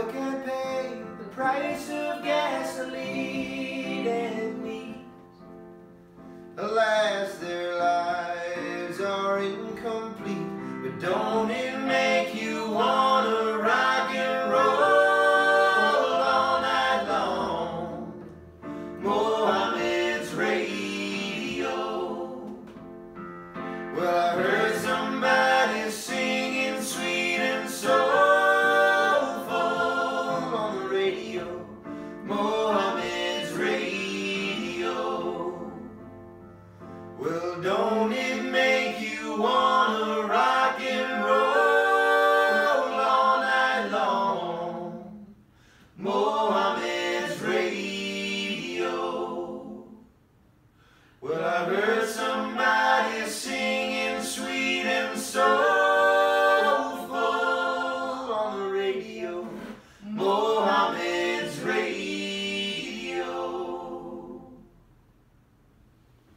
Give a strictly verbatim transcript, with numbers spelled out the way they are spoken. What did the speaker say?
still can't pay the price of gasoline and knees. Alas, their lives are incomplete, but don't it make you wanna rock and roll all night long? Mohammed's Radio. Well, I heard somebody singing sweet and soulful on the radio. Mohammed's Radio. Well, don't it make you wanna rock and roll all night long? Mohammed's Radio. Well, I heard somebody singing sweet and soulful on the radio. Mohammed